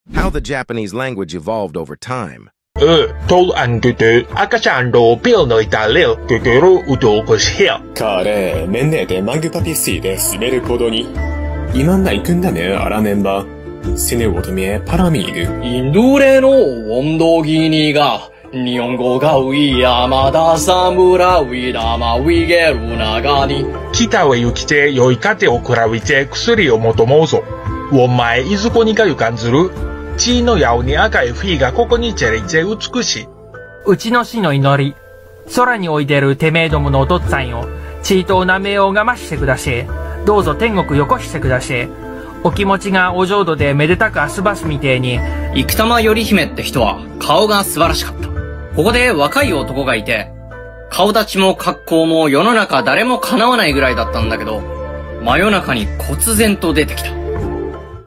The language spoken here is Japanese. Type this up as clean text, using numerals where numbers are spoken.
How the Japanese language evolved over time. Tol ang gudu, akacando bil no italil, guguru udo gushil. 그래, 맨날 대망그 파티시에 스메르 고도니. 이만 이끈다네 알아낸다. 스네 오토미에 바람이 이르. インドレの温度ギニが日本語がウィヤマダサムラウィラマウィゲルナガに 기타에 유키제 여이카테 오크라위제薬を求もうぞ。お前いずこにかゆかんずる。血のやおに赤いフィーがここにチェレイチェ美しい。 うちの死の祈り、空においでるてめえどものおとっつぁんよ、ちいとうなめをがましてくだし、どうぞ天国よこしてくだし、お気持ちがお浄土でめでたくあすばすみてえに。 生玉頼姫って人は顔が素晴らしかった。ここで若い男がいて、顔立ちも格好も世の中誰も叶わないぐらいだったんだけど、真夜中に忽然と出てきた。